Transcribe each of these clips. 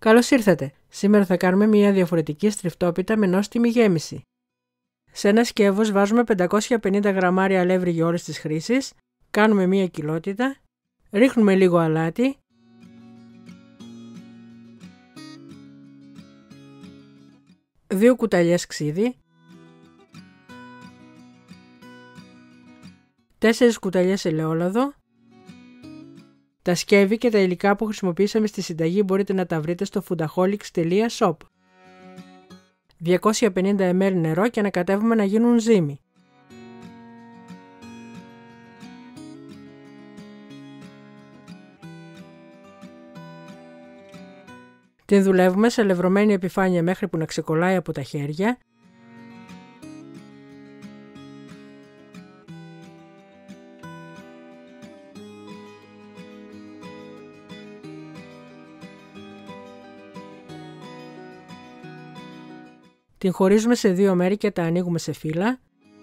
Καλώς ήρθατε! Σήμερα θα κάνουμε μια διαφορετική στριφτόπιτα με νόστιμη γέμιση. Σε ένα σκεύος βάζουμε 550 γραμμάρια αλεύρι για όλες τις χρήσεις, κάνουμε μια κοιλότητα, ρίχνουμε λίγο αλάτι, δύο κουταλιές ξύδι, 4 κουταλιές ελαιόλαδο. Τα σκεύη και τα υλικά που χρησιμοποίησαμε στη συνταγή μπορείτε να τα βρείτε στο foodaholics.shop. 250 ml νερό και ανακατεύουμε να γίνουν ζύμη. Την δουλεύουμε σε λευρωμένη επιφάνεια μέχρι που να ξεκολλάει από τα χέρια. Την χωρίζουμε σε 2 μέρη και τα ανοίγουμε σε φύλλα.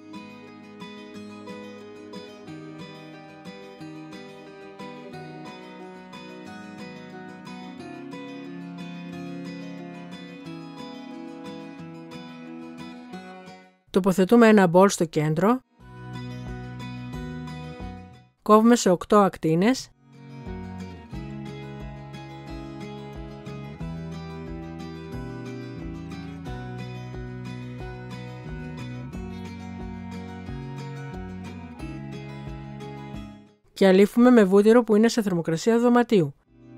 Τοποθετούμε ένα μπολ στο κέντρο. Κόβουμε σε 8 ακτίνες. Και αλήφουμε με βούτυρο που είναι σε θερμοκρασία δωματίου.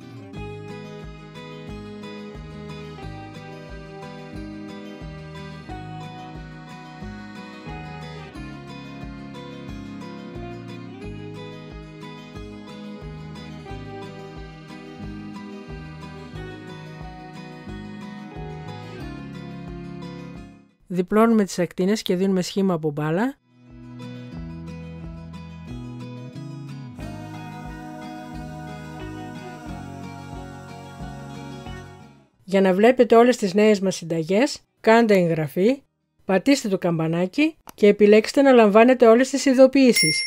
Διπλώνουμε τις ακτίνες και δίνουμε σχήμα από μπάλα. Για να βλέπετε όλες τις νέες μας συνταγές, κάντε εγγραφή, πατήστε το καμπανάκι και επιλέξτε να λαμβάνετε όλες τις ειδοποιήσεις.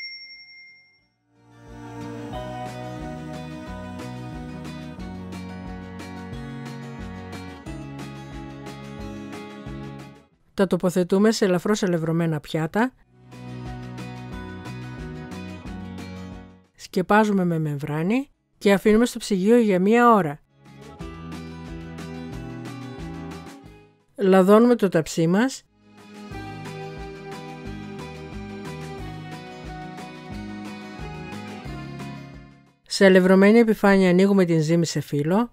Τα τοποθετούμε σε ελαφρώς αλευρωμένα πιάτα. Σκεπάζουμε με μεμβράνη και αφήνουμε στο ψυγείο για 1 ώρα. Λαδώνουμε το ταψί μας. Σε αλευρωμένη επιφάνεια ανοίγουμε την ζύμη σε φύλλο.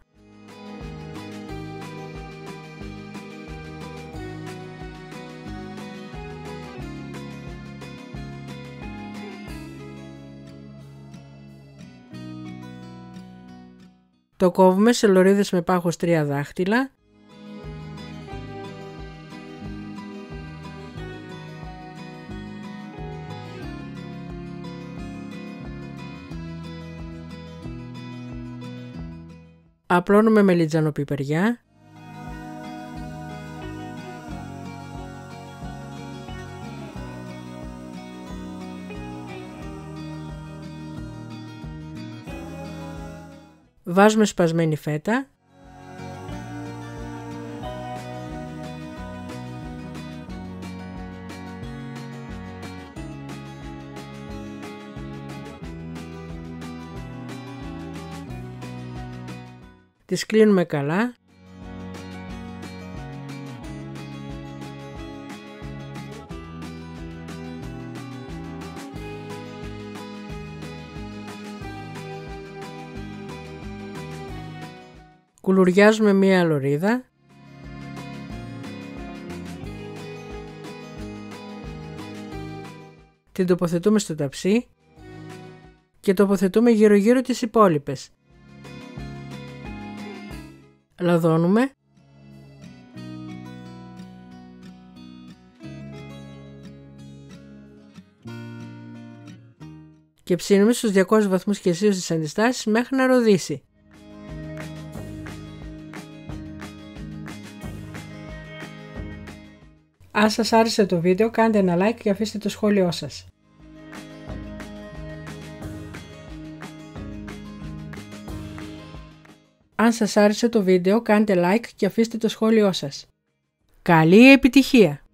Το κόβουμε σε λωρίδες με πάχος 3 δάχτυλα. Απλώνουμε με λιτζανοπιπεριά. Βάζουμε σπασμένη φέτα. Τις κλείνουμε καλά. Κουλουριάζουμε μία λωρίδα. Την τοποθετούμε στο ταψί και τοποθετούμε γύρω-γύρω τις υπόλοιπες. Λαδώνουμε. Και ψήνουμε στους 200 βαθμούς Κελσίου στις αντιστάσεις μέχρι να ροδίσει. Αν σας άρεσε το βίντεο, κάντε ένα like και αφήστε το σχόλιο σας. Αν Αν σας άρεσε το βίντεο κάντε like και αφήστε το σχόλιο σας. Καλή επιτυχία!